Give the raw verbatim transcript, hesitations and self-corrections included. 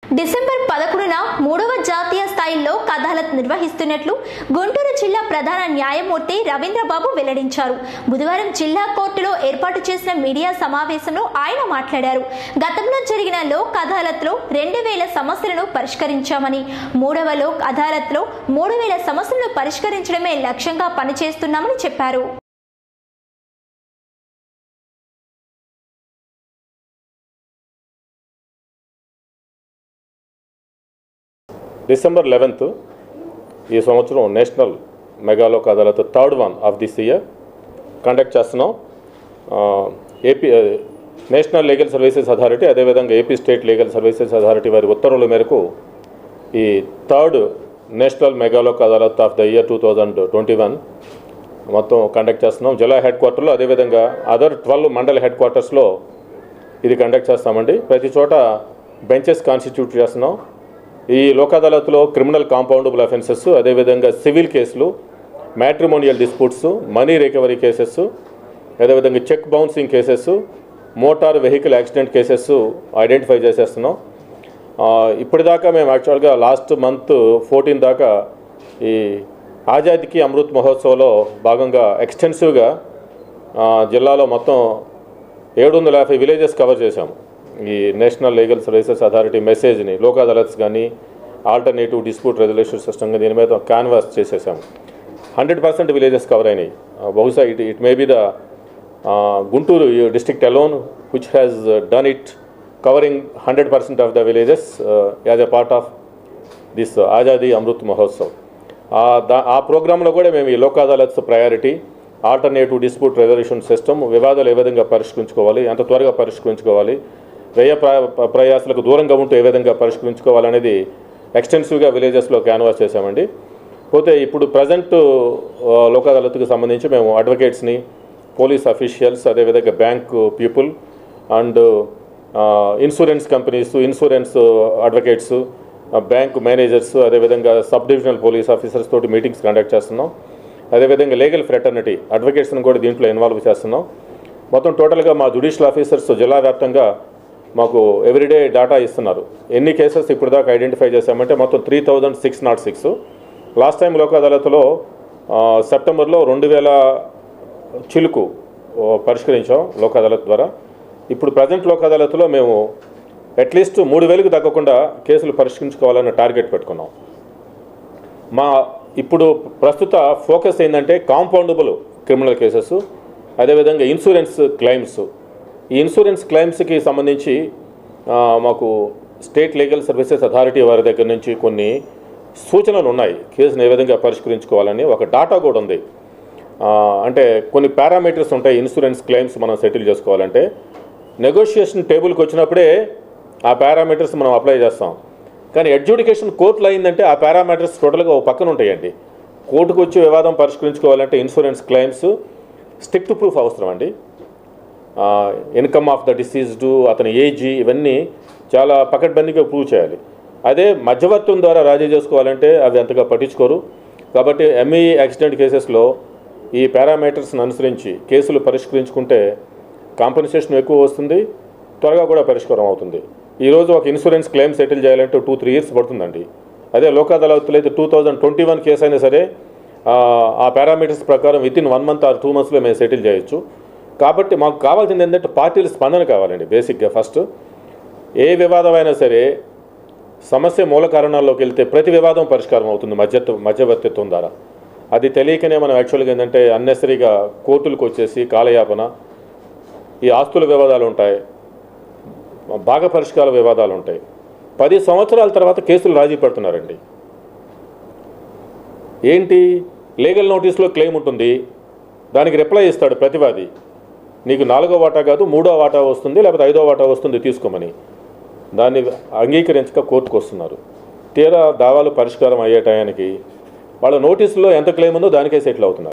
December పదకొండున మూడవ జాతీయ స్థాయిలో అదాలత్ నిర్వహిస్తున్నట్లు గుంటూరు జిల్లా ప్రధాన న్యాయమూర్తి రవీంద్రబాబు వెల్లడించారు. బుధవారం జిల్లా కోర్టులో ఏర్పాటు చేసిన మీడియా సమావేశంలో ఆయన మాట్లాడారు. గతంలో జరిగిన లోక్ అదాలత్లో రెండు వేల సమస్యలను పరిష్కరించామని, మూడవ లోక్ అదాలత్లో మూడు వేల సమస్యలను పరిష్కరించడమే లక్ష్యంగా పనిచేస్తున్నామని చెప్పారు. డిసెంబర్ లెవెన్త్ ఈ సంవత్సరం national mega Lok Adalat third one of this year conduct చేస్తున్నాం. AP national legal services authority అదేవిధంగా AP state legal services authority వారి ఉత్తర్వుల మేరకు ఈ third national mega Lok Adalat of the year two thousand twenty one మొత్తం కండక్ట్ చేస్తున్నాం. జిల్లా హెడ్ క్వార్టర్లో అదేవిధంగా అదర్ ట్వెల్వ్ మండల హెడ్ క్వార్టర్స్లో ఇది కండక్ట్ చేస్తామండి. ప్రతి చోట బెంచెస్ కాన్స్టిట్యూట్ చేస్తున్నాం. ఈ లోక్ అదాలత్లో క్రిమినల్ కాంపౌండబుల్ అఫెన్సెస్, అదేవిధంగా సివిల్ కేసులు, matrimonial disputes, money recovery cases, అదేవిధంగా cheque bouncing cases, motor vehicle accident cases identify చేసేస్తున్నాం. ఇప్పటిదాకా మేము యాక్చువల్గా లాస్ట్ మంత్ ఫోర్టీన్ దాకా ఈ ఆజాదీకి అమృత్ మహోత్సవ్లో భాగంగా ఎక్స్టెన్సివ్గా జిల్లాలో మొత్తం ఏడు వందల యాభై విలేజెస్ కవర్ చేశాము. ఈ నేషనల్ లీగల్ సర్వీసెస్ అథారిటీ మెసేజ్ని లోక్ అదాలత్స్ కానీ ఆల్టర్నేటివ్ డిస్ప్యూట్ రెజల్యూషన్ సిస్టమ్ దీని మీద క్యాన్వాస్ చేసేసాము. హండ్రెడ్ పర్సెంట్ విలేజెస్ కవర్ అయినాయి. బహుశా it it may be the Guntur district alone which has done it covering hundred percent of the villages as a part of this Azadi Amrit Mahotsav. ఆ ప్రోగ్రాంలో కూడా మేము ఈ Lok Adalats priority, alternative dispute resolution system, వివాదాలు ఏ విధంగా పరిష్కరించుకోవాలి, ఎంత త్వరగా పరిష్కరించుకోవాలి, వ్యయ ప్రయాసాలకు దూరంగా ఉంటూ ఏ విధంగా పరిష్కరించుకోవాలనేది ఎక్స్టెన్సివ్గా విలేజెస్లో క్యాన్వాస్ చేశామండి. పోతే ఇప్పుడు ప్రజెంట్ లోక్ అదాలత్కి సంబంధించి మేము అడ్వకేట్స్ని, పోలీస్ అఫీషియల్స్, అదేవిధంగా bank people and insurance companies, insurance advocates, bank managers, అదేవిధంగా సబ్ డివిజనల్ పోలీస్ ఆఫీసర్స్ తోటి మీటింగ్స్ కండక్ట్ చేస్తున్నాం. అదేవిధంగా లీగల్ ఫ్రెటర్నిటీ అడ్వకేట్స్ని కూడా దీంట్లో ఇన్వాల్వ్ చేస్తున్నాం. మొత్తం టోటల్గా మా జ్యుడిషియల్ ఆఫీసర్స్ జిల్లా వ్యాప్తంగా మాకు ఎవ్రీడే డేటా ఇస్తున్నారు. ఎన్ని కేసెస్ ఇప్పుడు దాకా ఐడెంటిఫై చేశామంటే మొత్తం three thousand six nought six last time Lok అదాలత్లో సెప్టెంబర్లో రెండు వేల చిలుకు పరిష్కరించాం లోక్ అదాలత్ ద్వారా. ఇప్పుడు ప్రజెంట్ లోక్ అదాలత్లో మేము అట్లీస్ట్ మూడు వేలకు తగ్గకుండా కేసులు పరిష్కరించుకోవాలన్న టార్గెట్ పెట్టుకున్నాం. మా ఇప్పుడు ప్రస్తుత ఫోకస్ ఏంటంటే కాంపౌండబుల్ క్రిమినల్ కేసెస్, అదేవిధంగా ఇన్సూరెన్స్ క్లెయిమ్స్. ఈ ఇన్సూరెన్స్ క్లెయిమ్స్కి సంబంధించి మాకు స్టేట్ లీగల్ సర్వీసెస్ అథారిటీ వారి దగ్గర నుంచి కొన్ని సూచనలు ఉన్నాయి. కేసును ఏ విధంగా పరిష్కరించుకోవాలని ఒక డాటా కూడా ఉంది. అంటే కొన్ని పారామీటర్స్ ఉంటాయి ఇన్సూరెన్స్ క్లెయిమ్స్ మనం సెటిల్ చేసుకోవాలంటే. నెగోషియేషన్ టేబుల్కి వచ్చినప్పుడే ఆ పారామీటర్స్ మనం అప్లై చేస్తాం. కానీ అడ్జుడికేషన్ కోర్టులో అయిందంటే ఆ పారామీటర్స్ టోటల్గా ఒక పక్కన ఉంటాయండి. కోర్టుకు వచ్చి వివాదం పరిష్కరించుకోవాలంటే ఇన్సూరెన్స్ క్లెయిమ్స్ స్ట్రిక్ట్ ప్రూఫ్ అవసరం అండి. ఇన్కమ్ ఆఫ్ ద డిసీజ్డ్, అతని ఏజ్, ఇవన్నీ చాలా పకడ్బందీగా ప్రూవ్ చేయాలి. అదే మధ్యవర్తుల ద్వారా రాజీ చేసుకోవాలంటే అవి అంతగా పట్టించుకోరు. కాబట్టి ఎంఈ యాక్సిడెంట్ కేసెస్లో ఈ పారామీటర్స్ని అనుసరించి కేసులు పరిష్కరించుకుంటే కాంపెన్సేషన్ ఎక్కువ వస్తుంది, త్వరగా కూడా పరిష్కారం అవుతుంది. ఈరోజు ఒక ఇన్సూరెన్స్ క్లెయిమ్ సెటిల్ చేయాలంటే టూ త్రీ ఇయర్స్ పడుతుందండి. అదే లోక్ అదాలత్లో అయితే two thousand twenty one case అయినా సరే ఆ పారామీటర్స్ ప్రకారం within one month or two మంత్స్లో మేము సెటిల్ చేయొచ్చు. కాబట్టి మాకు కావాల్సింది ఏంటంటే పార్టీల స్పందన కావాలండి. బేసిక్గా ఫస్ట్ ఏ వివాదం అయినా సరే సమస్య మూల కారణాల్లోకి వెళ్తే ప్రతి వివాదం పరిష్కారం అవుతుంది మధ్యత్వ మధ్యవర్తిత్వం ద్వారా. అది తెలియకనే మనం యాక్చువల్గా ఏంటంటే అన్నెసరీగా కోర్టులకు వచ్చేసి కాలయాపన, ఈ ఆస్తుల వివాదాలు ఉంటాయి, భాగ పరిష్కార వివాదాలు ఉంటాయి. పది సంవత్సరాల తర్వాత కేసులు రాజీ పడుతున్నారండి. ఏంటి, లీగల్ నోటీస్లో క్లెయిమ్ ఉంటుంది, దానికి రిప్లై ఇస్తాడు ప్రతివాది, నీకు నాలుగో వాటా కాదు మూడో వాటా వస్తుంది, లేకపోతే ఐదో వాటా వస్తుంది తీసుకోమని. దాన్ని అంగీకరించక కోర్టుకు వస్తున్నారు. తీరా దావాలు పరిష్కారం అయ్యే టయానికి వాళ్ళ నోటీసులో ఎంత క్లెయిమ్ ఉందో దానికే సెటిల్ అవుతున్నారు.